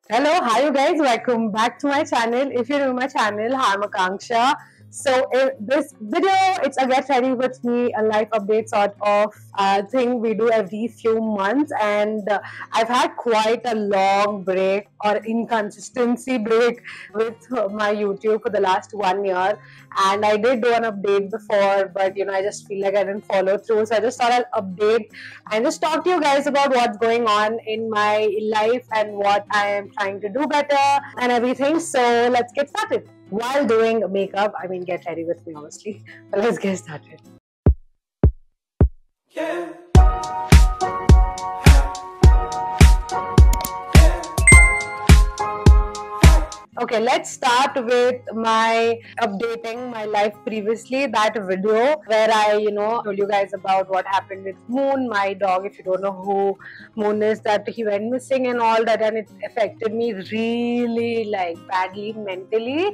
Hello, hi you guys, welcome back to my channel. If you're new to my channel, I'm Akanksha. So in this video, it's a get ready with me, a life update sort of thing we do every few months. And I've had quite a long break or inconsistency break with my YouTube for the last 1 year. And I did do an update before, but I just feel like I didn't follow through. So I just thought I'll update and just talk to you guys about what's going on in my life and what I am trying to do better and everything. So let's get started. While doing makeup, I mean, get ready with me, obviously. But let's get started. Yeah. Okay, let's start with my updating my life previously. That video where I, told you guys about what happened with Moon, my dog. If you don't know who Moon is, that he went missing and all that, and it affected me really like badly mentally.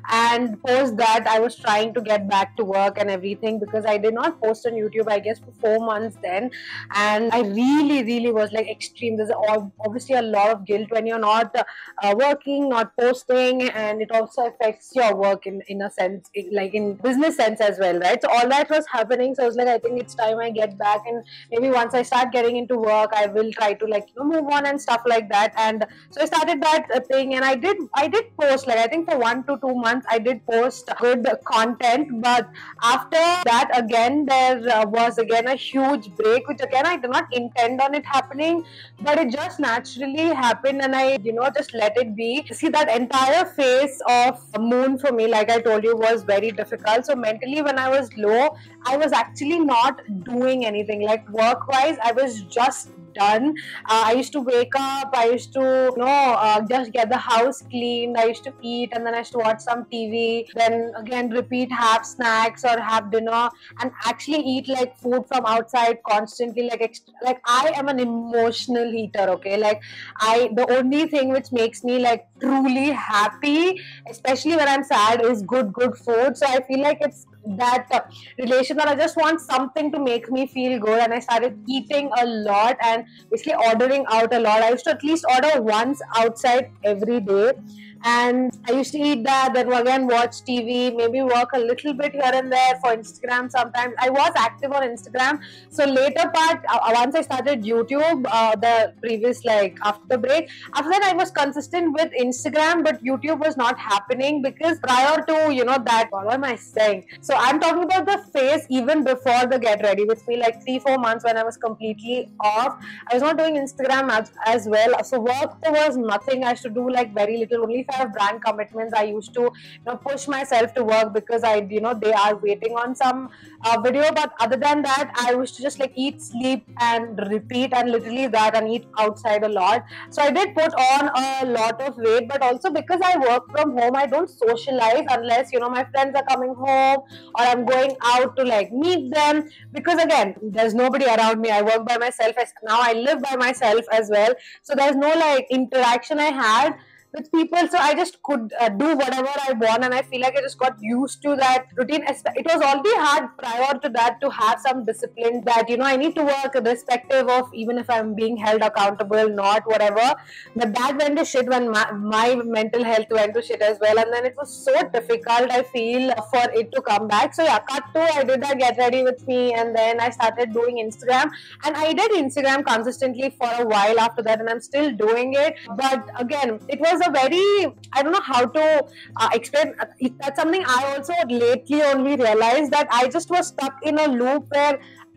And post that, I was trying to get back to work and everything because I did not post on YouTube, I guess, for 4 months then, and I really was like extreme. There's obviously a lot of guilt when you're not working, not posting, and it also affects your work in a sense, like in business sense as well, right? So all that was happening. So I was like, I think it's time I get back, and maybe once I start getting into work, I will try to move on and stuff like that. And so I started that thing, and I did post, like I think for 1 to 2 months I did post good content. But after that, again there was again a huge break, which again I did not intend on it happening, but it just naturally happened, and I just let it be. See, that entire phase of Moon for me, like I told you, was very difficult. So mentally, when I was low, I was actually not doing anything. Like work wise, I was just done. I used to wake up, I used to just get the house cleaned, I used to eat, and then I used to watch some TV, then again repeat, have snacks or have dinner, and actually eat like food from outside constantly. Like I am an emotional eater, okay? Like the only thing which makes me like truly happy, especially when I'm sad, is good food. So I feel like it's that relation that I just want something to make me feel good, and I started eating a lot and basically ordering out a lot. I used to at least order once outside every day, and I used to eat that, then again watch TV, maybe work a little bit here and there for Instagram. Sometimes I was active on Instagram. So later part, once I started YouTube, the previous, like after the break, after that I was consistent with Instagram, but YouTube was not happening because prior to that, what am I saying? So I'm talking about the phase even before the get ready with me, like 3-4 months when I was completely off. I was not doing Instagram as well. So work, there was nothing. I used to do like very little. Only if I have brand commitments, I used to push myself to work because I they are waiting on some video. But other than that, I used to just like eat, sleep, and repeat, and literally that, and eat outside a lot. So I did put on a lot of weight, but also because I work from home, I don't socialize unless my friends are coming home or I'm going out to like meet them, because again there's nobody around me. I work by myself, now I live by myself as well, so there's no like interaction I had with people. So I just could do whatever I want, and I feel like I just got used to that routine. It was already hard prior to that to have some discipline that I need to work irrespective of even if I'm being held accountable, not whatever. But that went to shit when my mental health went to shit as well, and then it was so difficult, I feel, for it to come back. So yeah, cut to, I did that get ready with me, and then I started doing Instagram, and I did Instagram consistently for a while after that, and I'm still doing it. But again, it was a very, I don't know how to explain. That's something I also lately only realized, that I just was stuck in a loop where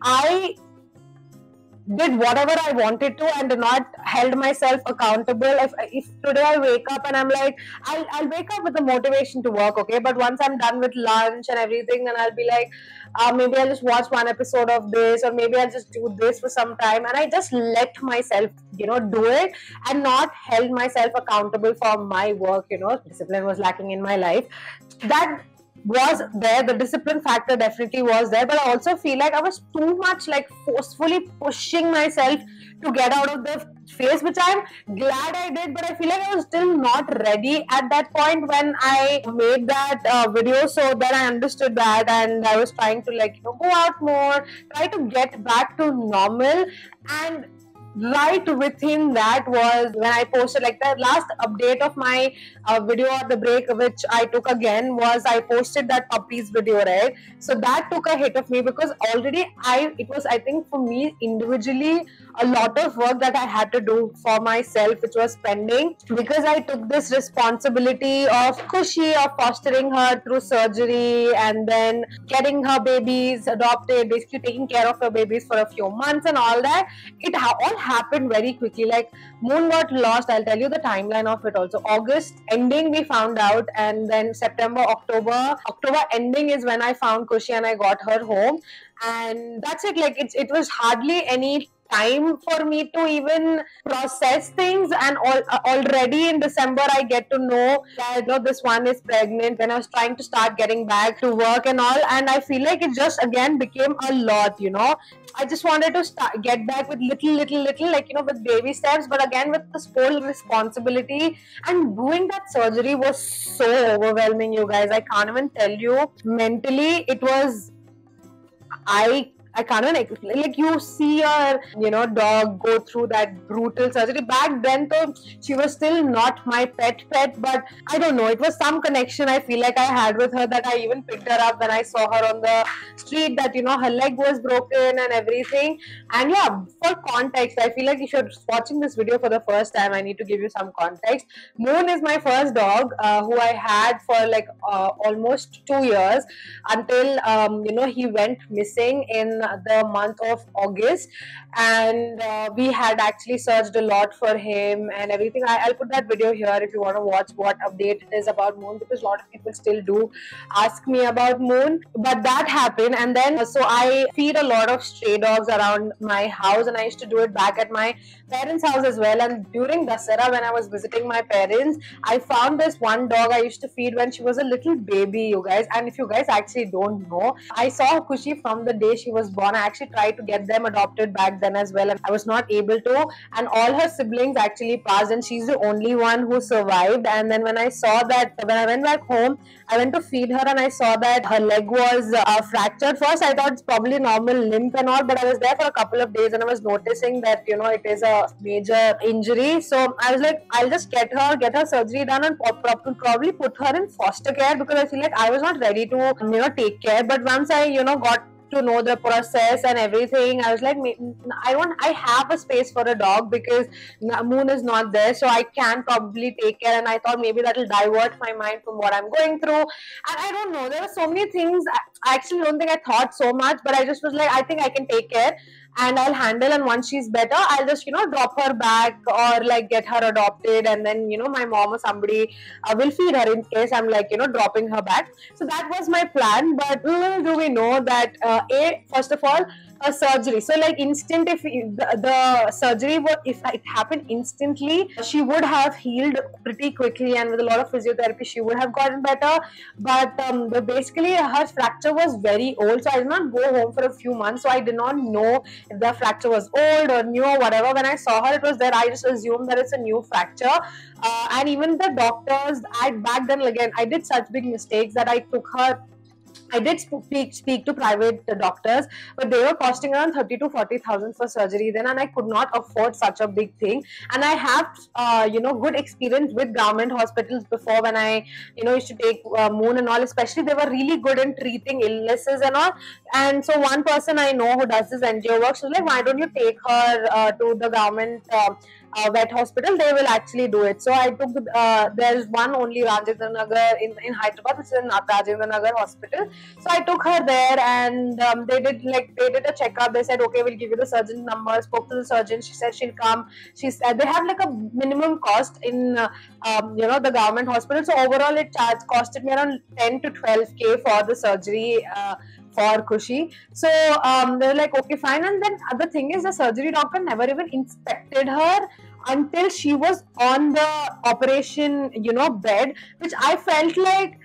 I did whatever I wanted to and not held myself accountable. If today I wake up and I'm like, I'll wake up with the motivation to work, okay, but once I'm done with lunch and everything, then I'll be like, maybe I'll just watch one episode of this, or maybe I'll just do this for some time, and I just let myself do it and not held myself accountable for my work. Discipline was lacking in my life. That was there, the discipline factor definitely was there, but I also feel like I was too much like forcefully pushing myself to get out of the phase, which I'm glad I did, but I feel like I was still not ready at that point when I made that video. So then I understood that, and I was trying to go out more, try to get back to normal. And right within that was when I posted, like, the last update of my video or the break which I took again was I posted that puppies video, right? So that took a hit of me because already it was, I think, for me individually, a lot of work that I had to do for myself, which was pending, because I took this responsibility of Khushi, of fostering her through surgery and then getting her babies adopted, basically taking care of her babies for a few months and all that. It all happened very quickly. Like, Moon got lost. I'll tell you the timeline of it also. August ending we found out, and then September, October ending is when I found Khushi and I got her home, and that's it. Like, it was hardly any time for me to even process things, and already in December I get to know that, you know, this one is pregnant, when I was trying to start getting back to work and all, and I feel like it just again became a lot, you know. I just wanted to get back with little, like, you know, with baby steps, but again with this whole responsibility, and doing that surgery was so overwhelming, you guys. I can't even tell you. Mentally, it was, I can't even, like, you see your, you know, dog go through that brutal surgery. Back then, though, she was still not my pet, but I don't know, it was some connection I feel like I had with her, that I even picked her up when I saw her on the street, that, you know, her leg was broken and everything. And yeah, for context, I feel like if you're watching this video for the first time, I need to give you some context. Moon is my first dog, who I had for like almost 2 years, until you know, he went missing in the month of August, and we had actually searched a lot for him and everything. I'll put that video here if you want to watch what update it is about Moon, because a lot of people still do ask me about Moon. But that happened, and then so I feed a lot of stray dogs around my house, and I used to do it back at my parents' house as well. And during Dasara, when I was visiting my parents, I found this one dog I used to feed when she was a little baby, you guys. And if you guys actually don't know, I saw Khushi from the day she was born. I actually tried to get them adopted back then as well, and I was not able to. And all her siblings actually passed, and she's the only one who survived. And then when I saw that, when I went back home, I went to feed her, and I saw that her leg was fractured. First, I thought it's probably normal limp and all, but I was there for a couple of days, and I was noticing that, you know, it is a major injury. So I was like, I'll just get her surgery done, and probably put her in foster care, because I feel like I was not ready to, you know, take care. But once I, you know, got to know the process and everything, I was like, I have a space for a dog, because Moon is not there, so I can probably take care. And I thought maybe that'll divert my mind from what I'm going through. And I don't know, there were so many things. I actually don't think I thought so much, but I just was like, I think I can take care and I'll handle, and once she's better, I'll just, you know, drop her back, or like get her adopted, and then, you know, my mom or somebody will feed her in case I'm, like, you know, dropping her back. So that was my plan. But little do we know that first of all, a surgery, so like instant, if the surgery were, if it happened instantly, she would have healed pretty quickly, and with a lot of physiotherapy she would have gotten better. But basically her fracture was very old, so I did not go home for a few months, so I did not know if the fracture was old or new or whatever. When I saw her, it was there. I just assumed that it's a new fracture. And even the doctors, back then, again, I did such big mistakes that I did speak to private doctors, but they were costing around 30 to 40,000 for surgery then, and I could not afford such a big thing. And I have, you know, good experience with government hospitals before, when I, you know, used to take Moon and all. Especially, they were really good in treating illnesses and all. And so one person I know who does this NGO work, she was like, why don't you take her to the government vet hospital? They will actually do it. So I took there's one only Rajendra Nagar in Hyderabad, which is in Rajendra Nagar hospital. So I took her there, and they did a checkup. They said, okay, we'll give you the surgeon's number. Spoke to the surgeon. She said she'll come. She said they have like a minimum cost in you know, the government hospital. So overall, it costed me around 10 to 12K for the surgery. For Khushi. So they were like, okay, fine. And then other thing is, the surgery doctor never even inspected her until she was on the operation, you know, bed, which I felt like,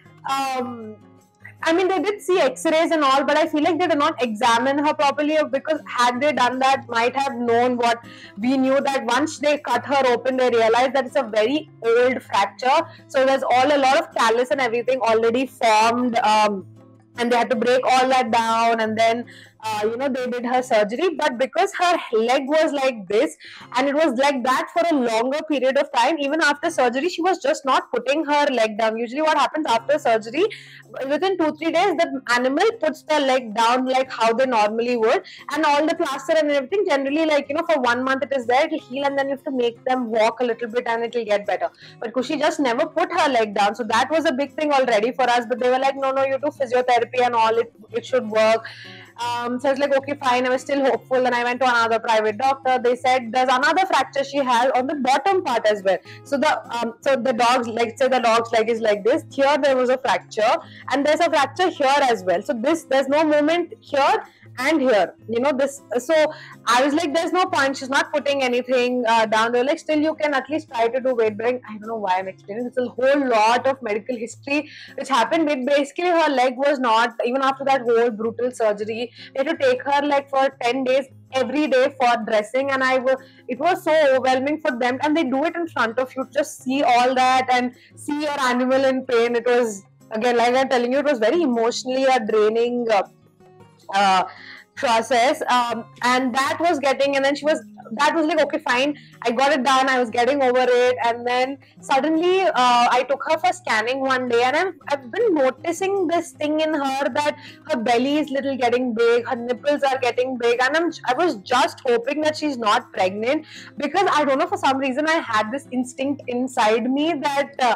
I mean, they did see x-rays and all, but I feel like they did not examine her properly, because had they done that, might have known what we knew, that once they cut her open, they realized that it's a very old fracture. So there's a lot of callus and everything already formed, and they had to break all that down, and then they did her surgery, but because her leg was like this and it was like that for a longer period of time, even after surgery she was just not putting her leg down. Usually what happens after surgery, within 2-3 days the animal puts their leg down like how they normally would, and all the plaster and everything, generally like for 1 month it is there, it will heal, and then you have to make them walk a little bit and it will get better. But Kushi just never put her leg down, so that was a big thing already for us. But they were like, no, you do physiotherapy and all, it should work. So I was like, okay, fine. I was still hopeful. Then I went to another private doctor. They said there's another fracture she has on the bottom part as well. So the dog's, like, say the dog's leg is like this. Here there was a fracture, and there's a fracture here as well. So there's no movement here and here, this. So I was like, there's no point, she's not putting anything down. They're like, still you can at least try to do weight bearing. I don't know why I'm explaining, it's a whole lot of medical history which happened. But basically her leg was not, even after that whole brutal surgery, we had to take her like for 10 days every day for dressing, and it was so overwhelming for them, and they do it in front of you, just see all that and see your animal in pain. It was, again, like I'm telling you, it was very emotionally a draining process, and that was getting, and then that was like, okay, fine, I got it done, I was getting over it. And then suddenly I took her for scanning one day, and I've been noticing this thing in her, that her belly is little getting big, her nipples are getting big, and I was just hoping that she's not pregnant, because I don't know, for some reason I had this instinct inside me that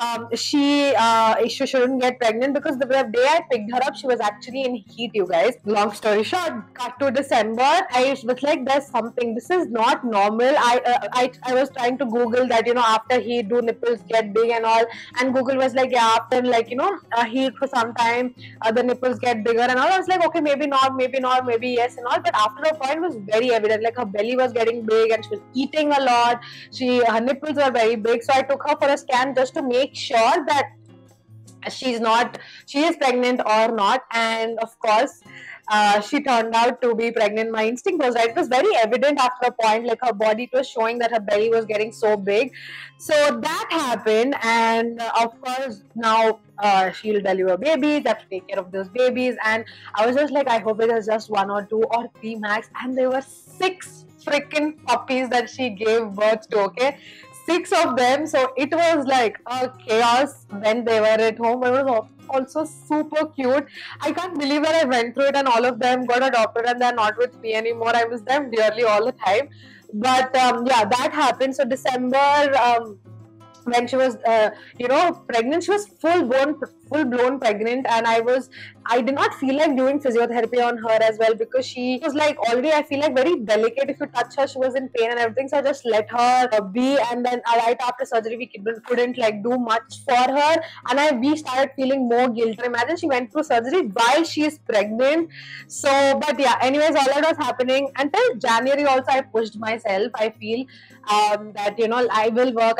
she shouldn't get pregnant, because the day I picked her up, she was actually in heat, you guys. Long story short, cut to December, I was like, there's something, this is not normal. I was trying to Google that, after heat, do nipples get big and all, and Google was like, yeah, after like, heat for some time, the nipples get bigger and all. I was like, okay, maybe not, maybe yes and all. But after a point, it was very evident, like her belly was getting big and she was eating a lot, her nipples were very big. So I took her for a scan just to make sure that she is pregnant or not. And of course, she turned out to be pregnant. My instinct was right. It was very evident after a point, like her body was showing that her belly was getting so big. So that happened, and of course now she'll deliver babies, have to take care of those babies. And I was just like, I hope it is just 1 or 2 or 3 max. And there were 6 freaking puppies that she gave birth to, okay? 6 of them. So it was like a chaos when they were at home. It was also super cute. I can't believe that I went through it, and all of them got adopted and they're not with me anymore. I miss them dearly all the time. But yeah, that happened. So December, when she was pregnant, she was full blown pregnant, and I did not feel like doing physiotherapy on her as well, because she was like already, I feel like, very delicate. If you touch her, she was in pain and everything, so I just let her be. And then right after surgery, we couldn't like do much for her, and we started feeling more guilt. Imagine she went through surgery while she is pregnant. So, but yeah, anyways, all that was happening until January. Also, I pushed myself, I feel that I will work.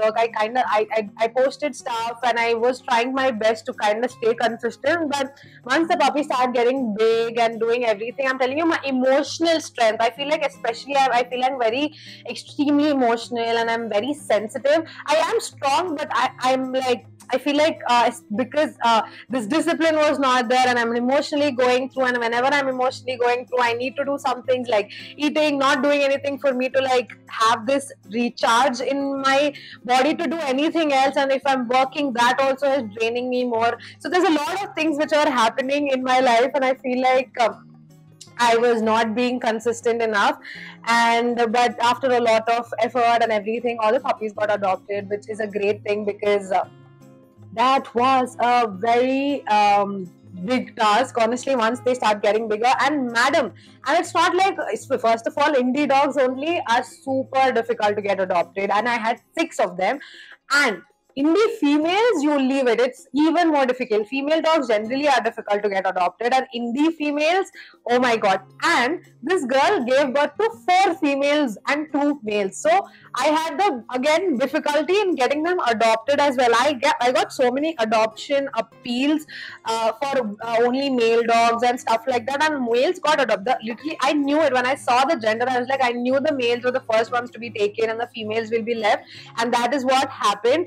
I posted stuff, and I was trying my best to kind of stay consistent. But once the puppy started getting big and doing everything, I'm telling you, my emotional strength, I feel like, especially I feel I'm very extremely emotional, and I'm very sensitive. I am strong, but I'm like, I feel like because this discipline was not there, and I'm emotionally going through, and whenever I'm emotionally going through, I need to do some things like eating, not doing anything for me to like have this recharge in my body to do anything else. And if I'm working, that also is draining me more. So there's a lot of things which are happening in my life, and I feel like I was not being consistent enough. But after a lot of effort and everything, all the puppies got adopted, which is a great thing, because that was a very big task, honestly, once they start getting bigger. And it's not like, first of all, indie dogs only are super difficult to get adopted, and I had 6 of them. And indie females, you leave it, it's even more difficult. Female dogs generally are difficult to get adopted, and indie females, oh my god. And this girl gave birth to 4 females and 2 males. So I had the difficulty in getting them adopted as well. I got so many adoption appeals for only male dogs and stuff like that, and males got adopted. Literally, I knew it when I saw the gender. I was like, I knew the males were the first ones to be taken and the females will be left, and that is what happened.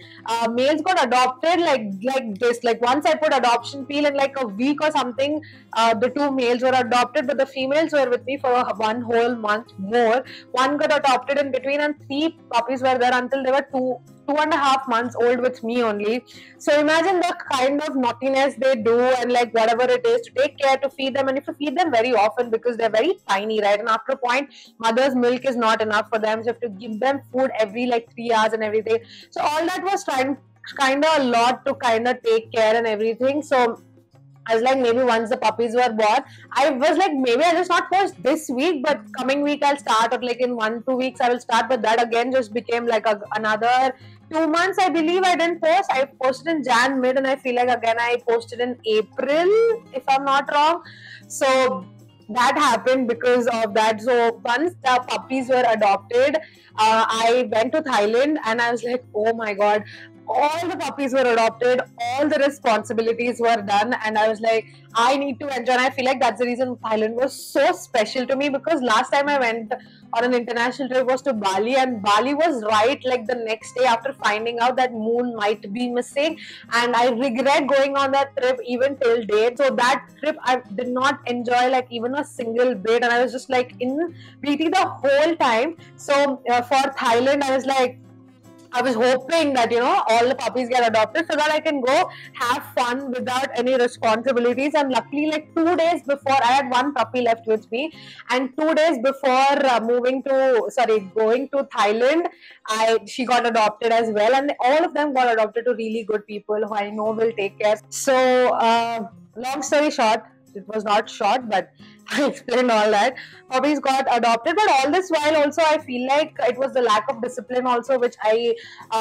males got adopted like this. Like once I put adoption peel in like a week or something, the two males were adopted, but the females were with me for one whole month more. One got adopted in between, and 3 puppies were there until they were 2.5 months old with me only. So imagine the kind of naughtiness they do, and like whatever it is, to take care, to feed them, and if you feed them very often because they're very tiny, right? And after a point, mother's milk is not enough for them, so you have to give them food every like 3 hours and everything. So all that was kind of a lot to kind of take care and everything. So I was like, maybe once the puppies were born, I was like, maybe I'll just not post this week, but coming week I'll start, or like in 1-2 weeks I will start. But that again just became like another 2 months, I believe. I didn't post. I posted in Jan mid, and I feel like again I posted in April, if I'm not wrong. So that happened because of that. So once the puppies were adopted, I went to Thailand, and I was like, oh my god, all the puppies were adopted, all the responsibilities were done, and I was like, I need to enjoy. And I feel like that's the reason Thailand was so special to me, because last time I went on an international trip was to Bali, and Bali was right like the next day after finding out that Moon might be missing, and I regret going on that trip even till date. So that trip I did not enjoy like even a single bit, and I was just like in PT the whole time. So for Thailand, I was hoping that, all the puppies get adopted so that I can go have fun without any responsibilities. And luckily, like 2 days before, I had one puppy left with me, and 2 days before going to Thailand, she got adopted as well, and all of them got adopted to really good people who I know will take care. So, long story short, it was not short, but I explained all that. Puppies got adopted, but all this while also I feel like it was the lack of discipline also, which I,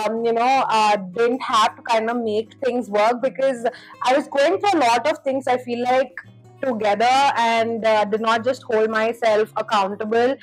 didn't have to kind of make things work, because I was going through a lot of things, I feel like, together, and did not just hold myself accountable.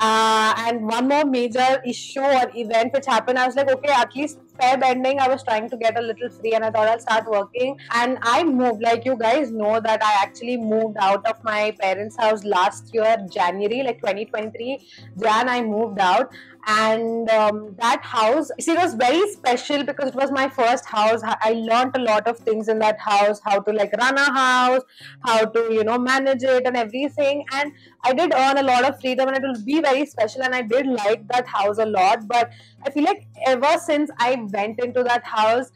And one more major issue or event which happened, I was like, okay, at least Feb ending, I was trying to get a little free, and I thought I'll start working. And I moved, like you guys know, that I actually moved out of my parents' house last year, January, like 2023. Jan, I moved out. And that house, see, it was very special because it was my first house. I learned a lot of things in that house, how to like run a house, how to, manage it and everything. And I did earn a lot of freedom, and it will be very special. And I did like that house a lot. But I feel like ever since I went into that house,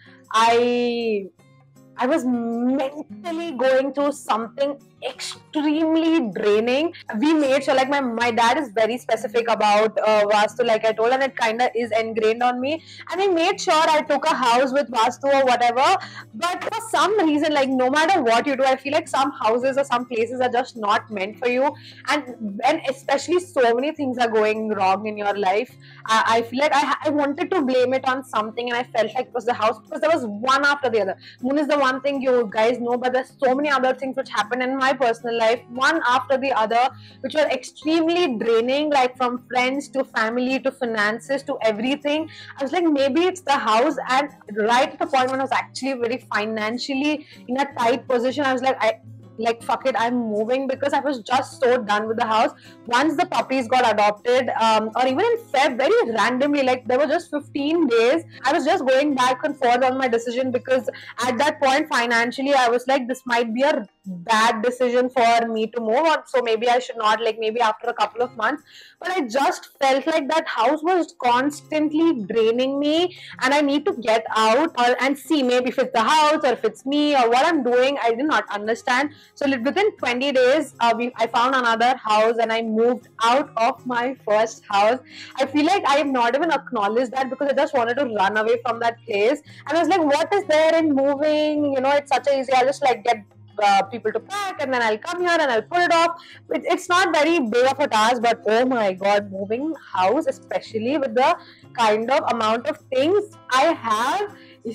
I was mentally going through something extremely draining. We made sure, like my dad is very specific about Vastu, like I told, and it kind of is ingrained on me. And we made sure I took a house with Vastu or whatever. But for some reason, like no matter what you do, I feel like some houses or some places are just not meant for you. And when especially so many things are going wrong in your life, I feel like I wanted to blame it on something, and I felt like it was the house, because there was one after the other. Moon is the one thing you guys know, but there's so many other things which happened in my personal life, one after the other, which were extremely draining, like from friends to family to finances to everything. I was like, maybe it's the house. And right at the point when I was actually very financially in a tight position, I was like, fuck it, I'm moving, because I was just so done with the house. Once the puppies got adopted, or even in Feb, very randomly, like there were just 15 days, I was just going back and forth on my decision, because at that point financially I was like, this might be a bad decision for me to move on, so maybe I should not, like maybe after a couple of months. But I just felt like that house was constantly draining me, and I need to get out and see maybe if it's the house or if it's me or what I'm doing. I did not understand. So within 20 days, I found another house, and I moved out of my first house. I feel like I have not even acknowledged that, because I just wanted to run away from that place. And I was like, what is there in moving? It's such a easy, I'll just like get people to pack, and then I'll come here and I'll put it off. It's not very big of a task, but oh my god, moving house, especially with the kind of amount of things I have, is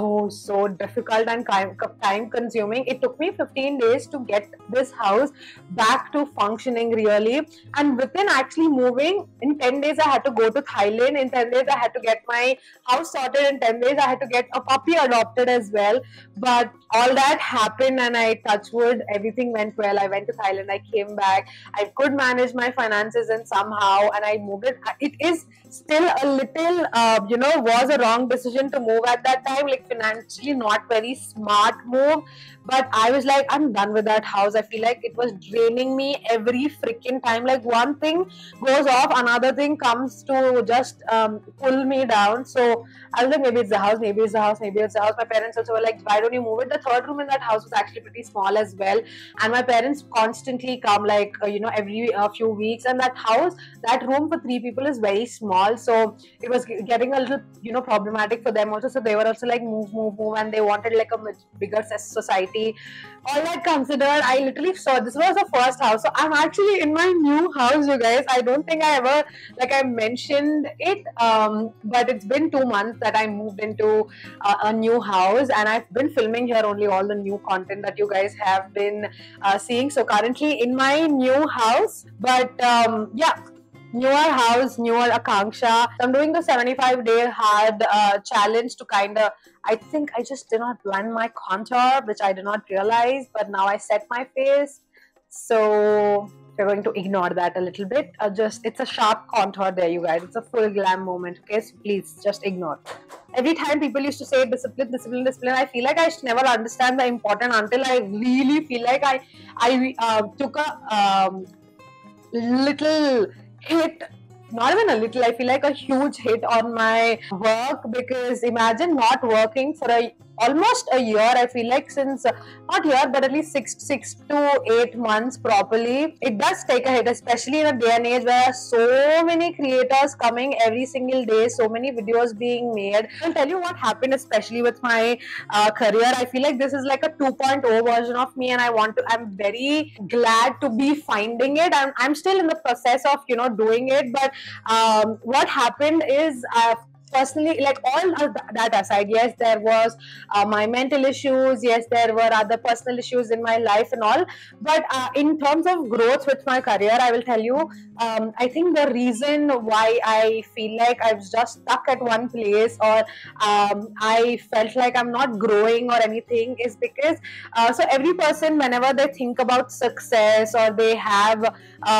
so difficult and time consuming. It took me 15 days to get this house back to functioning really, and within actually moving, in 10 days I had to go to Thailand, in 10 days I had to get my house sorted, in 10 days I had to get a puppy adopted as well. But all that happened, and I touch wood, everything went well. I went to Thailand, I came back, I could manage my finances, and somehow, and I moved it. It is still a little was a wrong decision to move at that that time, like financially not very smart move. But I was like, I'm done with that house. I feel like it was draining me every freaking time. Like one thing goes off, another thing comes to just pull me down. So I was like, maybe it's the house, maybe it's the house, maybe it's the house. My parents also were like, why don't you move it? The third room in that house was actually pretty small as well. And my parents constantly come, like, every few weeks. And that house, that room for 3 people is very small. So it was getting a little, problematic for them also. So they were also like, move. And they wanted like a much bigger society. All that considered, I literally saw this was the first house. So I'm actually in my new house, you guys. I don't think I ever, like, I mentioned it, but it's been 2 months that I moved into a new house, and I've been filming here only all the new content that you guys have been seeing. So currently in my new house, but yeah, newer house, newer Akanksha. I'm doing the 75-day hard challenge to kind of, I think I just did not blend my contour, which I did not realize, but now I set my face. So we're going to ignore that a little bit. It's a sharp contour there, you guys. It's a full glam moment, okay? So please just ignore. Every time people used to say discipline, I feel like I should never understand the important until I really feel like I took a little hit, not even a little, I feel like a huge hit on my work, because imagine not working for almost a year. I feel like since not year, but at least six to 8 months properly. It does take a hit, especially in a day and age where so many creators coming every single day, so many videos being made. I'll tell you what happened, especially with my career. I feel like this is like a 2.0 version of me, and I'm very glad to be finding it. I'm still in the process of doing it, but what happened is personally, like all that aside, yes, there was my mental issues, yes, there were other personal issues in my life and all, but in terms of growth with my career, I will tell you, I think the reason why I feel like I was just stuck at one place, or I felt like I'm not growing or anything, is because so every person, whenever they think about success, or they have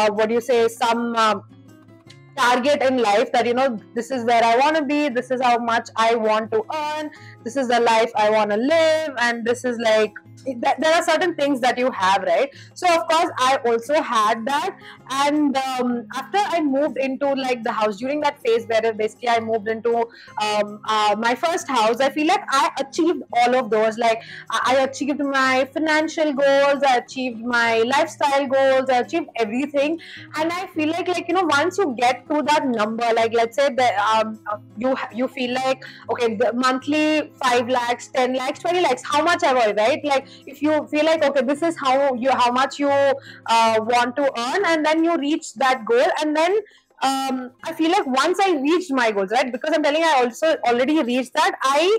some target in life, that this is where I want to be, this is how much I want to earn, this is the life I want to live, and this is like, there are certain things that you have, right? So of course I also had that, and after I moved into like the house, during that phase where basically I moved into my first house, I feel like I achieved all of those. Like I achieved my financial goals, I achieved my lifestyle goals, I achieved everything. And I feel like once you get to that number, like let's say that you feel like, okay, the monthly 5 lakhs, 10 lakhs, 20 lakhs, how much ever, right? Like if you feel like, okay, this is how much you want to earn, and then you reach that goal, and then I feel like once I reached my goals, right, because I'm telling you, I also already reached that,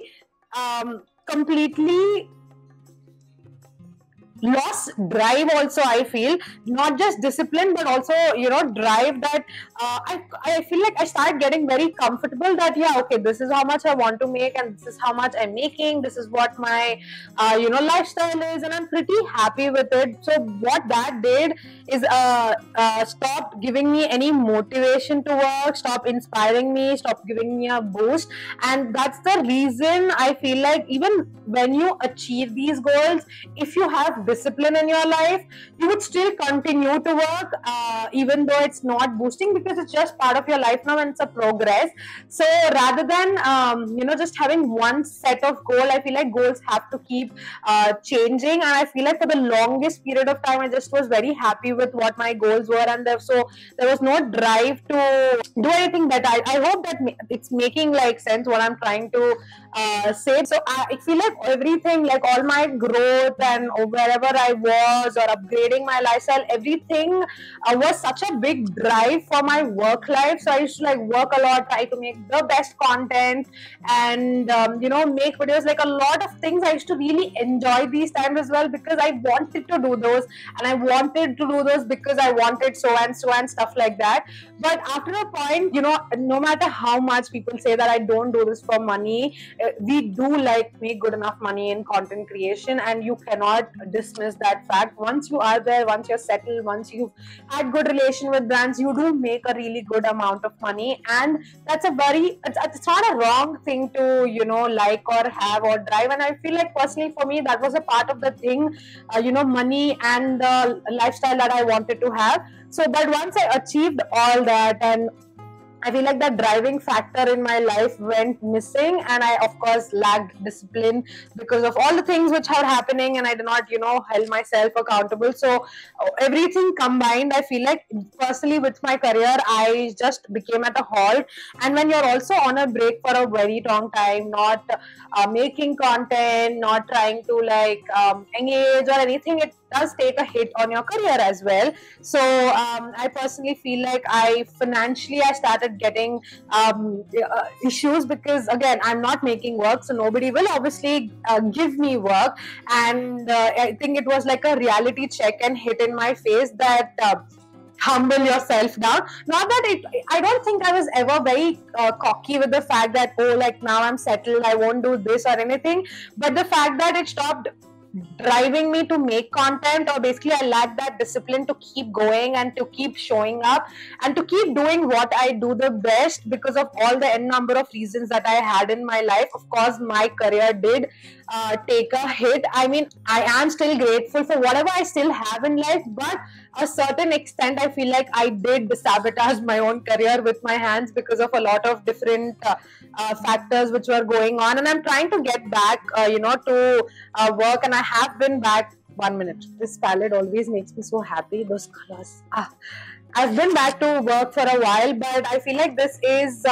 I completely lost drive also. I feel not just discipline, but also drive, that I feel like I start getting very comfortable that, yeah, okay, this is how much I want to make, and this is how much I'm making, this is what my lifestyle is, and I'm pretty happy with it. So what that did is stop giving me any motivation to work, stop inspiring me, stop giving me a boost. And that's the reason I feel like even when you achieve these goals, if you have discipline in your life, you would still continue to work, even though it's not boosting, because it's just part of your life now and it's a progress. So rather than just having one set of goal, I feel like goals have to keep changing. And I feel like for the longest period of time, I just was very happy with what my goals were, and so there was no drive to do anything better. I hope that it's making like sense what I'm trying to say. So I feel like everything, like all my growth and wherever I was, or upgrading my lifestyle, everything was such a big drive for my work life. So I used to like work a lot, try to make the best content, and make videos, like a lot of things. I used to really enjoy these times as well, because I wanted to do those, and I wanted to do those because I wanted so and stuff like that. But after a point, no matter how much people say that I don't do this for money, we do like make good enough money in content creation, and you cannot dismiss that fact. Once you are there, once you're settled, once you've had good relation with brands, you do make a really good amount of money, and that's a very, it's not a wrong thing to, you know, like or have or drive. And I feel like personally for me, that was a part of the thing, you know, money and the lifestyle that I wanted to have. So, but once I achieved all that, and I feel like that driving factor in my life went missing, and I of course lacked discipline because of all the things which are happening, and I did not, you know, held myself accountable. So everything combined, I feel like personally with my career, I just became at a halt. And when you're also on a break for a very long time, not making content, not trying to like engage or anything, it does take a hit on your career as well. So I personally feel like I started getting issues, because again, I'm not making work, so nobody will obviously give me work. And I think it was like a reality check and hit in my face that humble yourself down. Not that I don't think I was ever very cocky with the fact that, oh, like now I'm settled, I won't do this or anything. But the fact that it stopped driving me to make content, or basically I lacked that discipline to keep going and to keep showing up and to keep doing what I do the best, because of all the n number of reasons that I had in my life. Of course, my career did take a hit. I mean, I am still grateful for whatever I still have in life, but a certain extent I feel like I did sabotage my own career with my hands because of a lot of different factors which were going on. And I'm trying to get back to work, and I have been back. 1 minute, this palette always makes me so happy, those colors. I've been back to work for a while, but I feel like this is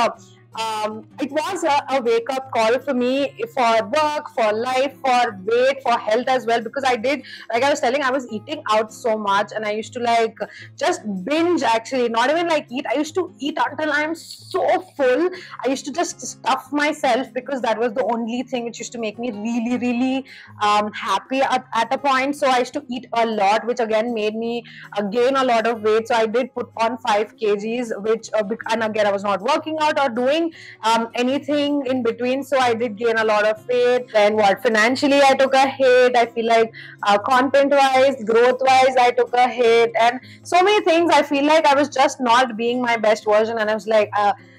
it was a wake-up call for me, for work, for life, for weight, for health as well, because I did, like I was telling, I was eating out so much, and I used to like just binge, actually, not even like eat. I used to eat until I'm so full. I used to just stuff myself, because that was the only thing which used to make me really, really happy at a point. So I used to eat a lot, which again made me gain a lot of weight. So I did put on 5 kgs, which and again, I was not working out or doing anything in between, so I did gain a lot of weight. Then what, financially I took a hit. I feel like content wise, growth wise, I took a hit, and so many things. I feel like I was just not being my best version, and I was like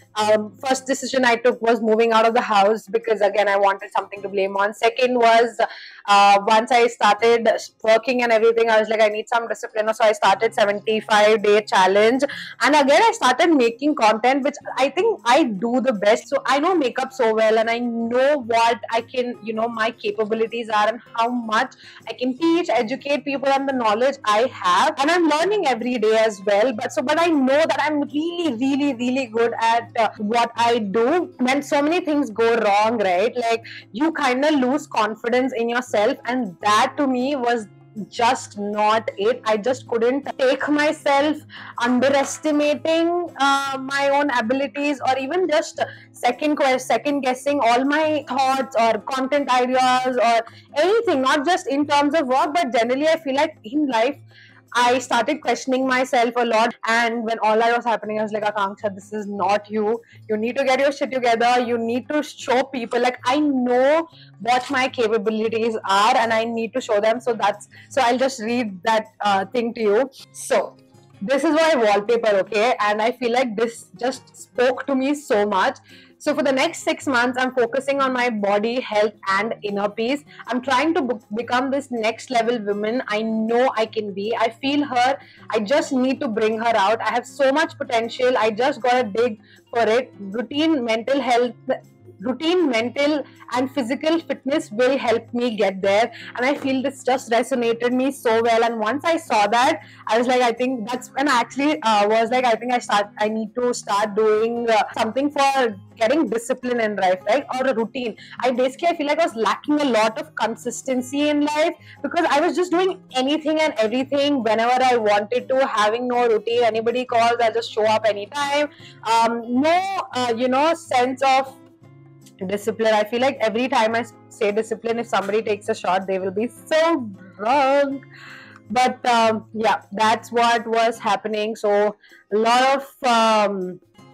first decision I took was moving out of the house, because again, I wanted something to blame on. Second was once I started working and everything, I was like, I need some discipline, so I started 75-day challenge, and again I started making content, which I think I do the best. So I know makeup so well, and I know what I can, my capabilities are, and how much I can teach, educate people, and the knowledge I have, and I'm learning every day as well. But I know that I'm really, really, really good at what I do. When so many things go wrong, right, like you kind of lose confidence in yourself, and that to me was just not it. I just couldn't take myself underestimating my own abilities, or even just second guessing all my thoughts or content ideas or anything, not just in terms of work, but generally I feel like in life I started questioning myself a lot. And when all that was happening, I was like, Akanksha, this is not you. You need to get your shit together. You need to show people, like, I know what my capabilities are, and I need to show them. So I'll just read that thing to you. So this is my wallpaper, okay? And I feel like this just spoke to me so much. So for the next 6 months, I'm focusing on my body, health, and inner peace. I'm trying to become this next level woman I know I can be. I feel her. I just need to bring her out. I have so much potential. I just gotta dig for it. Routine, mental, and physical fitness will help me get there. And I feel this just resonated me so well. And once I saw that, I was like, I think that's when I actually was like, I think I need to start doing something for getting discipline in life, right? Or a routine. I feel like I was lacking a lot of consistency in life, because I was just doing anything and everything whenever I wanted to, having no routine. Anybody calls, I just show up anytime. No sense of discipline. I feel like every time I say discipline, if somebody takes a shot, they will be so wrong. But yeah, that's what was happening. So a lot of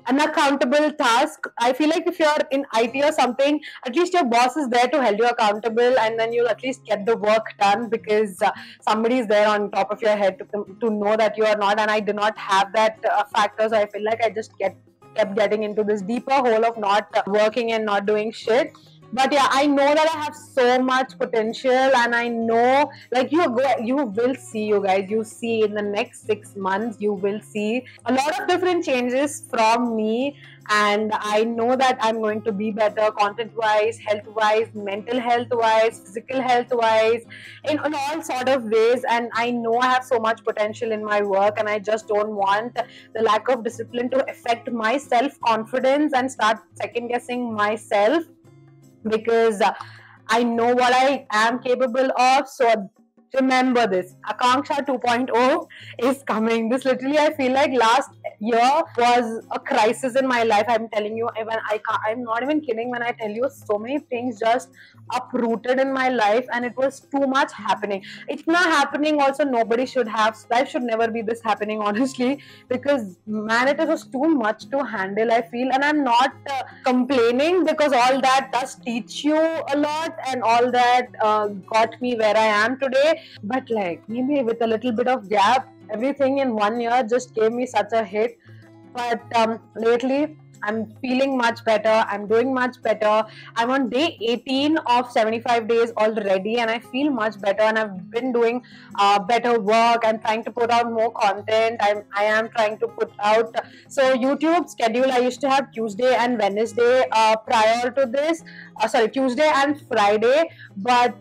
unaccountable task. I feel like if you're in IT or something, at least your boss is there to hold you accountable, and then you'll at least get the work done because somebody is there on top of your head to know that you are not. And I do not have that factor, so I feel like I just kept getting into this deeper hole of not working and not doing shit. But yeah, I know that I have so much potential, and I know, like, you will see, you guys, you see in the next 6 months, you will see a lot of different changes from me. And I know that I'm going to be better content wise, health wise, mental health wise, physical health wise, in all sort of ways. And I know I have so much potential in my work, and I just don't want the lack of discipline to affect my self confidence and start second guessing myself, because I know what I am capable of. So remember this, Akanksha 2.0 is coming. This literally, I feel like last year was a crisis in my life. I'm telling you, I'm not even kidding when I tell you, so many things just uprooted in my life, and it was too much happening. It's not happening also, nobody should have, life should never be this happening, honestly, because man, it was too much to handle, I feel. And I'm not complaining, because all that does teach you a lot, and all that got me where I am today. But like, maybe with a little bit of gap, everything in 1 year just gave me such a hit. But lately I'm feeling much better. I'm doing much better. I'm on day 18 of 75 days already, and I feel much better. And I've been doing better work. I'm trying to put out more content. I am trying to put out. So YouTube schedule, I used to have Tuesday and Wednesday prior to this. Tuesday and Friday. But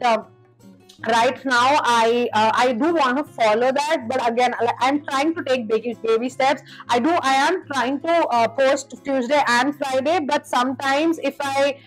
right now I do want to follow that, but again, I'm trying to take baby steps. I am trying to post Tuesday and Friday, but sometimes if I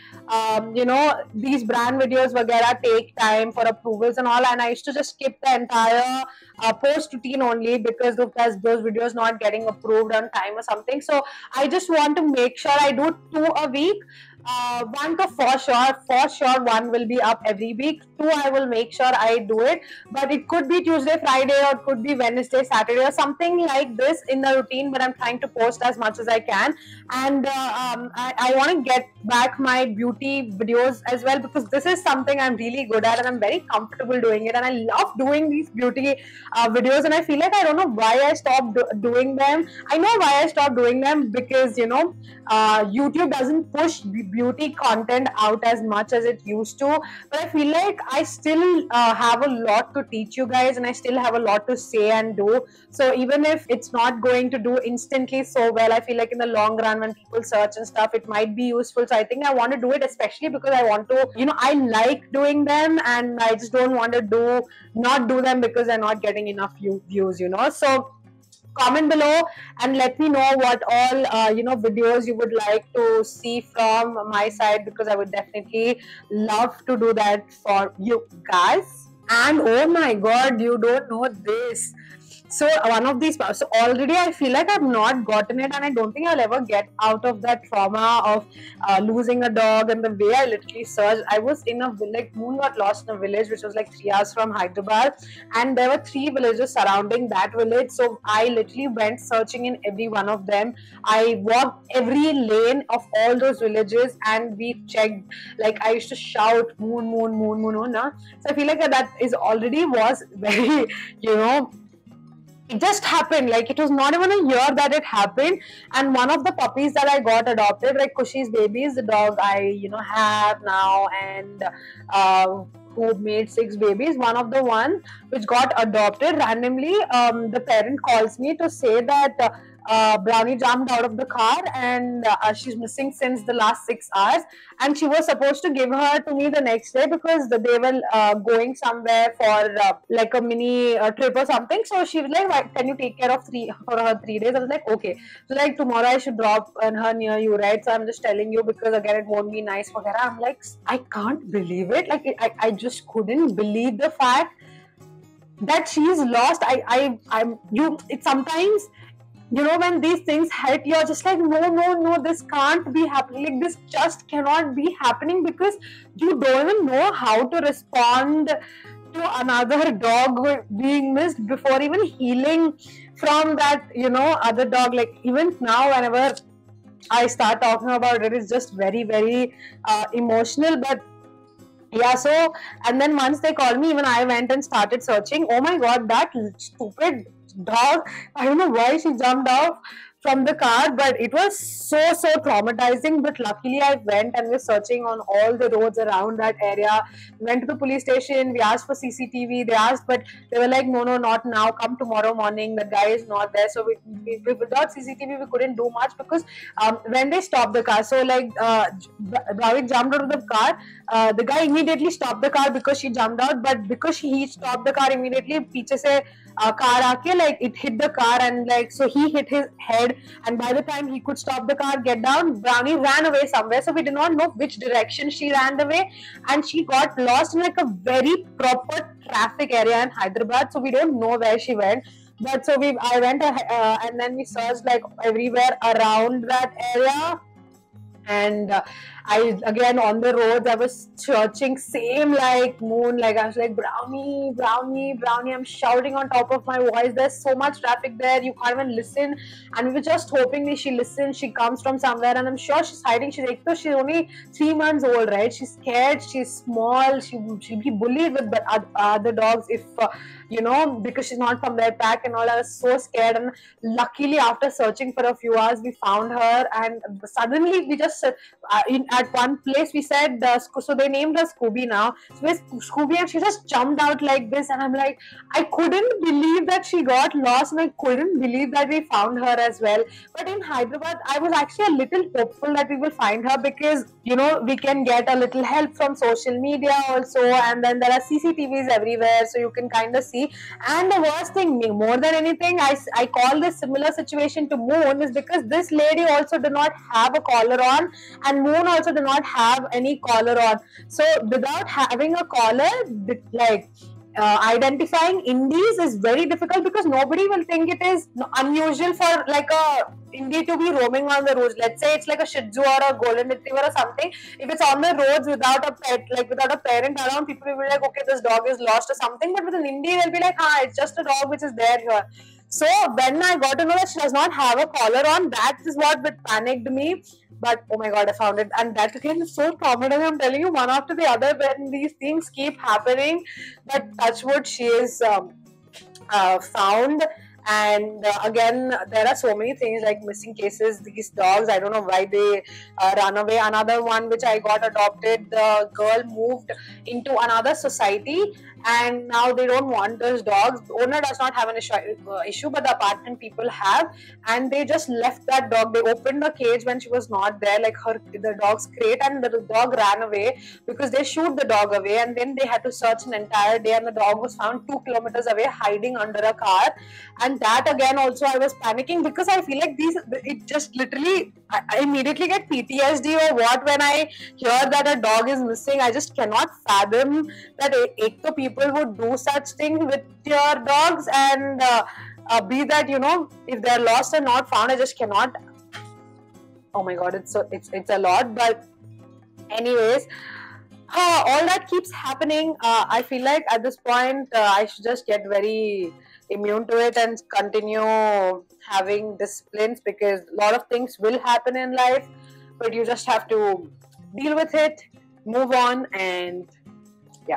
these brand videos vagera take time for approvals and all, and I used to just skip the entire post routine only because of those videos not getting approved on time or something. So I just want to make sure I do 2 a week. One to for sure one will be up every week. 2 I will make sure I do it, but it could be Tuesday, Friday, or it could be Wednesday, Saturday, or something like this in the routine. But I'm trying to post as much as I can, and I want to get back my beauty videos as well, because this is something I'm really good at, and I'm very comfortable doing it, and I love doing these beauty videos. And I feel like I don't know why I stopped doing them. I know why I stopped doing them, because YouTube doesn't push beauty content out as much as it used to. But I feel like I still have a lot to teach you guys, and I still have a lot to say and do. So even if it's not going to do instantly so well, I feel like in the long run, when people search and stuff, it might be useful. So I think I want to do it, especially because I want to, I like doing them, and I just don't want to not do them because they're not getting enough views. So comment below and let me know what all videos you would like to see from my side, because I would definitely love to do that for you guys. And oh my god, you don't know this. So one of these, so already I feel like I've not gotten it, and I don't think I'll ever get out of that trauma of losing a dog. And the way I literally searched, I was in a village, Moon got lost in a village which was like 3 hours from Hyderabad, and there were 3 villages surrounding that village. So I literally went searching in every one of them. I walked every lane of all those villages, and we checked. Like, I used to shout moon, moon, moon, moon, moon. So I feel like that is already was very, it just happened. Like, it was not even a year that it happened. And one of the puppies that I got adopted, like Kushi's baby, is the dog I have now, and who made 6 babies. One of the one which got adopted randomly, the parent calls me to say that Brownie jumped out of the car, and she's missing since the last 6 hours, and she was supposed to give her to me the next day, because they were going somewhere for like a mini trip or something. So she was like, can you take care of for her 3 days? I was like, okay. So like, tomorrow I should drop her near you, right? So I'm just telling you, because again, it won't be nice for her. I'm like, I can't believe it. Like, I just couldn't believe the fact that she's lost. It's sometimes, when these things hit, you're just like, no, this can't be happening. Like, this just cannot be happening, because you don't even know how to respond to another dog being missed before even healing from that, other dog. Like, even now, whenever I start talking about it, it's just very, very emotional. But yeah, so, and then once they called me, even I went and started searching. Oh my god, that stupid dog, I don't know why she jumped off from the car, but it was so traumatizing. But luckily I went and was searching on all the roads around that area. Went to the police station, we asked for CCTV, they asked, but they were like, no, not now, come tomorrow morning, the guy is not there. So without CCTV we couldn't do much, because when they stopped the car, so like Bhavik jumped out of the car, the guy immediately stopped the car because she jumped out, but because he stopped the car immediately, पीछे से car आके, like it hit the car, and like so he hit his head, and by the time he could stop the car, get down, Brownie ran away somewhere. So we did not know which direction she ran away, and she got lost in like a very proper traffic area in Hyderabad. So we don't know where she went. But so I went and then we searched like everywhere around that area. And I, again, on the roads, I was searching, same like Moon, like I was like, Brownie, Brownie, Brownie, I'm shouting on top of my voice, there's so much traffic there, you can't even listen. And we were just hoping that she listens, she comes from somewhere, and I'm sure she's hiding. She's only 3 months old, right? She's scared, she's small, she'll be bullied with other dogs if because she's not from their pack and all. I was so scared, and luckily after searching for a few hours we found her. And suddenly we just at one place we said, so they named her Scooby now, so it's Scooby, and she just jumped out like this, and I'm like, I couldn't believe that she got lost, and I couldn't believe that we found her as well. But in Hyderabad I was actually a little hopeful that we will find her, because we can get a little help from social media also, and then there are CCTVs everywhere, so you can kind of see. And the worst thing, more than anything, I call this similar situation to Moon, is because this lady also did not have a collar on, and Moon also did not have any collar on. So without having a collar, identifying indies is very difficult, because nobody will think it is unusual for like a indie to be roaming on the roads. Let's say it's like a Shih Tzu or a Golden Retriever or something. If it's on the roads without a pet, like without a parent around, people will be like, okay, this dog is lost or something. But with an indie, they'll be like, it's just a dog which is there here. So when I got to know that she does not have a collar on, that is what panicked me. But oh my god, I found it, and that again is so traumatizing. I'm telling you, one after the other, when these things keep happening. But touch wood, she is found. And again, there are so many things like missing cases. These dogs, I don't know why they run away. Another one which I got adopted, the girl moved into another society, and now they don't want those dogs. The owner does not have an issue, but the apartment people have, and they just left that dog. They opened the cage when she was not there, like the dog's crate, and the dog ran away because they shoot the dog away, and then they had to search an entire day, and the dog was found 2 kilometers away, hiding under a car. And that again also I was panicking, because I feel like it just literally, I immediately get PTSD or what when I hear that a dog is missing. I just cannot fathom that people would do such things with your dogs, and be that if they're lost or not found. I just cannot. Oh my god, it's a lot. But anyways, all that keeps happening. I feel like at this point I should just get very immune to it and continue having disciplines, because a lot of things will happen in life, but you just have to deal with it, move on. And yeah,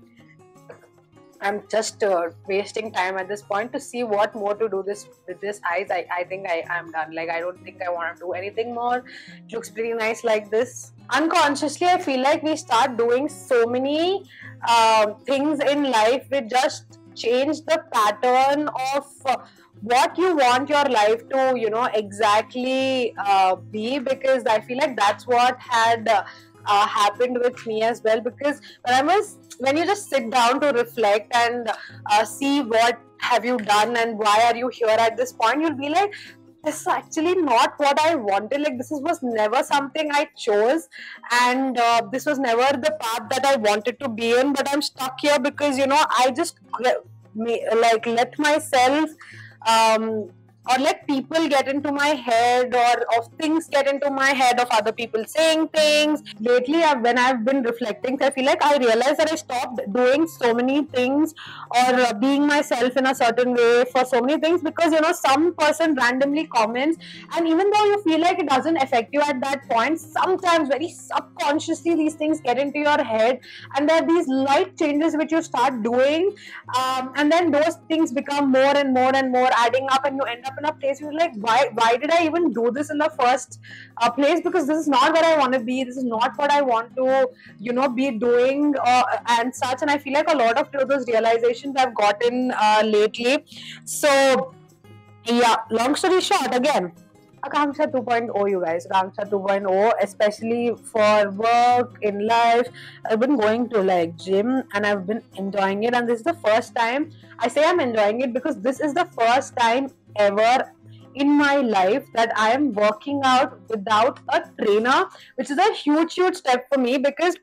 I'm just wasting time at this point to see what more to do with this eyes. I think I'm done. Like, I don't think I want to do anything more. It looks pretty nice like this. Unconsciously, I feel like we start doing so many things in life which just change the pattern of what you want your life to exactly be, because I feel like that's what had happened with me as well. Because when you just sit down to reflect and see what have you done and why are you here at this point, you'll be like, this is actually not what I wanted. Like, this was never something I chose, and this was never the path that I wanted to be in, but I'm stuck here because I just let myself or like people get into my head, or of things get into my head of other people saying things. Lately, when I've been reflecting, I feel like I realized that I stopped doing so many things, or being myself in a certain way for so many things, because some person randomly comments, and even though you feel like it doesn't affect you at that point, sometimes very subconsciously these things get into your head, and there are these light changes which you start doing, and then those things become more and more and more adding up, and you end up in a place where you're like, why did I even do this in the first place? Because this is not where I want to be, this is not what I want to be doing, and such. And I feel like a lot of those realizations I've gotten lately. So yeah, long story short, again, Akanksha 2.0, you guys. Akanksha 2.0, especially for work, in life. I've been going to like gym and I've been enjoying it. And this is the first time, I say I'm enjoying it because this is the first time ever in my life that I am working out without a trainer, which is a huge, huge step for me, because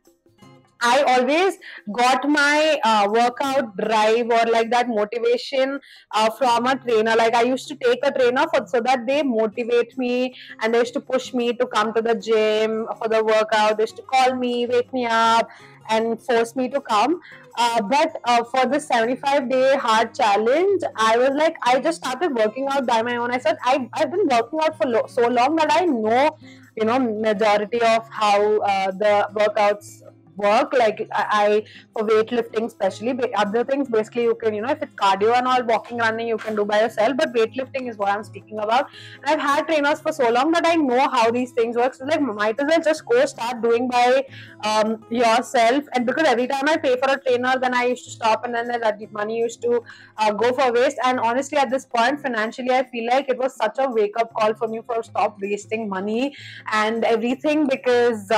I always got my workout drive or like that motivation from a trainer. Like I used to take a trainer so that they motivate me, and they used to push me to come to the gym for the workout. They used to call me, wake me up, and force me to come. But for the 75-day hard challenge, I was like, I just started working out by my own. I said, I've been working out for so long that I know, majority of how the workouts work. Like I for weightlifting especially, other things basically you can, if it's cardio and all, walking, running, you can do by yourself, but weightlifting is what I'm speaking about. And I've had trainers for so long that I know how these things work. So like, might as well just go start doing by yourself. And because every time I pay for a trainer, then I used to stop, and then that money used to go for waste. And honestly, at this point financially, I feel like it was such a wake up call for me for stop wasting money and everything, because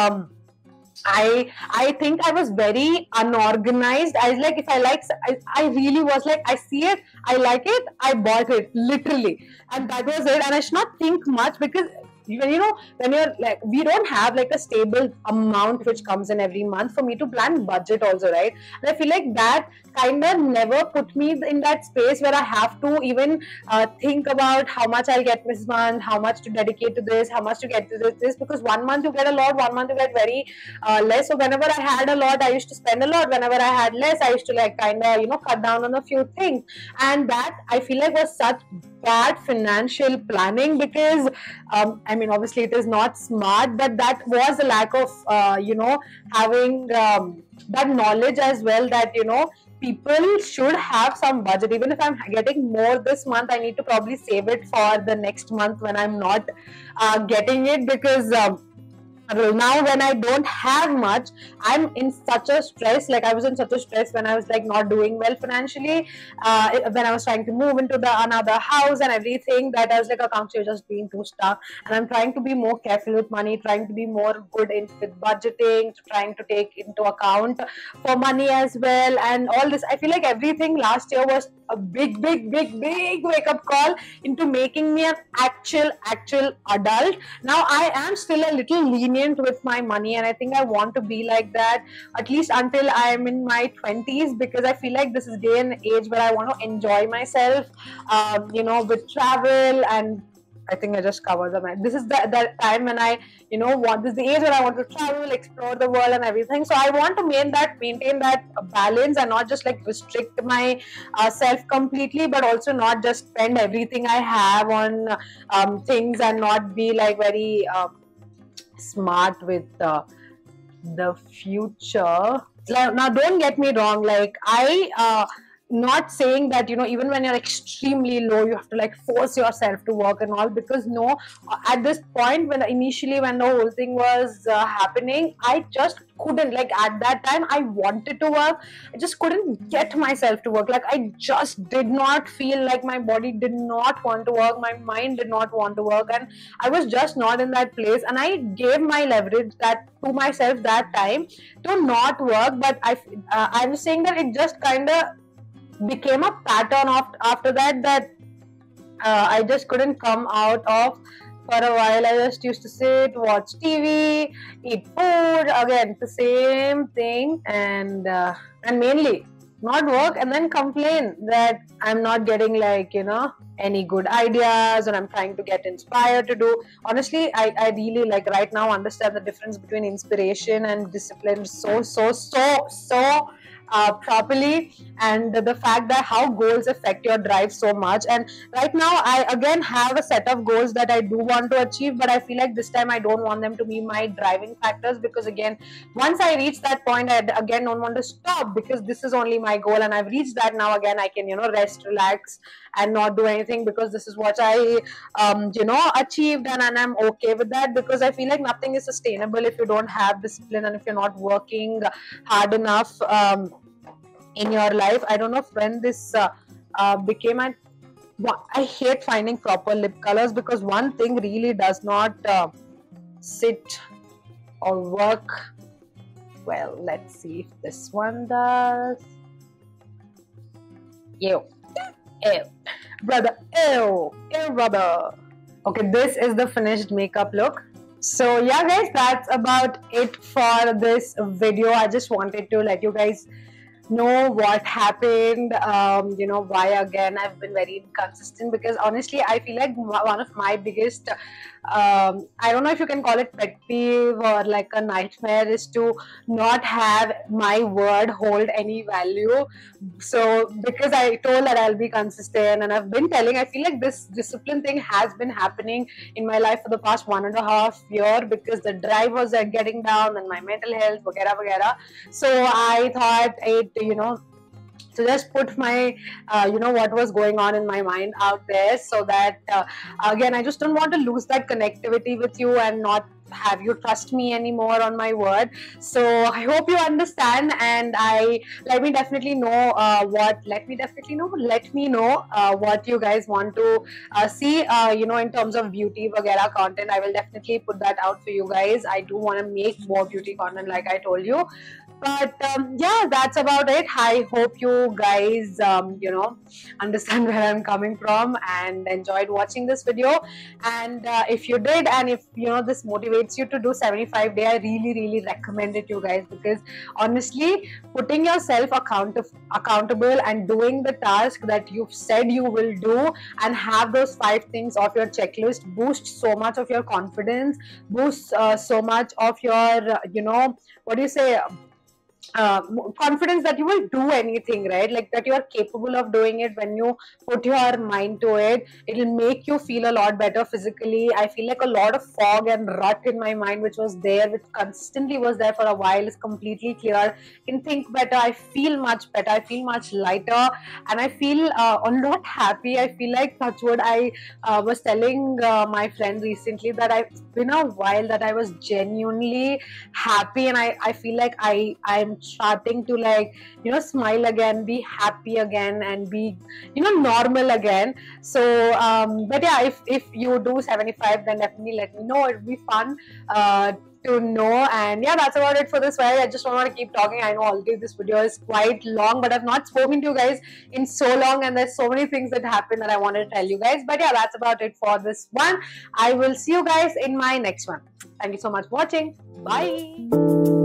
I think I was very unorganized. I was like, if I like, I really was like, I see it, I like it, I bought it, literally. And that was it. And I should not think much, because when you're like, we don't have like a stable amount which comes in every month for me to plan budget also, right? And I feel like that kind of never put me in that space where I have to even think about how much I'll get this month, how much to dedicate to this, how much to get to this, because 1 month you get a lot, 1 month you get very less. So whenever I had a lot, I used to spend a lot. Whenever I had less, I used to like kind of cut down on a few things. And that I feel like was such bad financial planning, because I mean, obviously it is not smart, but that was a lack of having that knowledge as well, that people should have some budget. Even if I'm getting more this month, I need to probably save it for the next month when I'm not getting it, because now when I don't have much, I'm in such a stress. Like I was in such a stress when I was like not doing well financially, when I was trying to move into the another house and everything, that I was like, Akanksha, you're just being too stuck. And I'm trying to be more careful with money, trying to be more good with budgeting, trying to take into account for money as well, and all this. I feel like everything last year was a big wake up call into making me an actual adult. Now I am still a little lenient with my money, and I think I want to be like that at least until I am in my 20s, because I feel like this is day and age where I want to enjoy myself, with travel. And I think I just covered them. This is the time when I, this is the age where I want to travel, explore the world and everything. So I want to maintain that balance, and not just like restrict my self completely, but also not just spend everything I have on things, and not be like very smart with the future. Now, don't get me wrong. Like not saying that even when you're extremely low you have to like force yourself to work and all, because no, at this point when the whole thing was happening, I just couldn't, like at that time I wanted to work, I just couldn't get myself to work. Like I just did not feel like, my body did not want to work, my mind did not want to work, and I was just not in that place. And I gave my leverage that to myself that time to not work. But I'm saying that it just kind of became a pattern after that I just couldn't come out of. For a while I just used to sit, watch TV, eat food, again the same thing, and mainly not work, and then complain that I'm not getting like, any good ideas, or I'm trying to get inspired to do. Honestly, I really like right now understand the difference between inspiration and discipline so properly, and the fact that how goals affect your drive so much. And right now I again have a set of goals that I do want to achieve, but I feel like this time I don't want them to be my driving factors, because again, once I reach that point, I again don't want to stop, because this is only my goal and I've reached that. Now again I can rest, relax, and not do anything, because this is what I achieved, and I'm okay with that, because I feel like nothing is sustainable if you don't have discipline and if you're not working hard enough in your life. I don't know when this became an I hate finding proper lip colors, because one thing really does not sit or work well. Let's see if this one does. Ew. Ew. Brother. Ew. Ew, brother. Okay, this is the finished makeup look. So yeah guys, that's about it for this video. I just wanted to let you guys know what happened, why again I've been very inconsistent, because honestly I feel like one of my biggest I don't know if you can call it pet peeve or like a nightmare is to not have my word hold any value. So because I told that I'll be consistent, and I've been telling, I feel like this discipline thing has been happening in my life for the past 1.5 years, because the drive was getting down and my mental health, vagera. So I thought to just put my what was going on in my mind out there, so that again I just don't want to lose that connectivity with you and not have you trust me anymore on my word. So I hope you understand, and let me definitely know what you guys want to see in terms of beauty vagera content. I will definitely put that out for you guys. I do want to make more beauty content, like I told you. But yeah, that's about it. I hope you guys understand where I'm coming from and enjoyed watching this video. And if you did, and if this motivates you to do 75 day, I really recommend it, you guys, because honestly putting yourself accountable and doing the task that you've said you will do, and have those 5 things off your checklist, boosts so much of your confidence, boosts so much of your confidence that you will do anything, right? Like that you are capable of doing it. When you put your mind to it, it will make you feel a lot better physically. I feel like a lot of fog and rut in my mind, which consistently was there for a while, is completely clear. I can think better. I feel much better. I feel much lighter, and I feel a lot happy. I feel like, touchwood, I was telling my friend recently that it's been a while that I was genuinely happy, and I feel like I'm starting to smile again, be happy again, and be normal again. So but yeah, if you do 75, then definitely let me know. It'll be fun to know. And yeah, that's about it for this video. I just don't want to keep talking. I know already this video is quite long, but I've not spoken to you guys in so long, and there's so many things that happen that I wanted to tell you guys. But yeah, that's about it for this one. I will see you guys in my next one. Thank you so much for watching. Bye.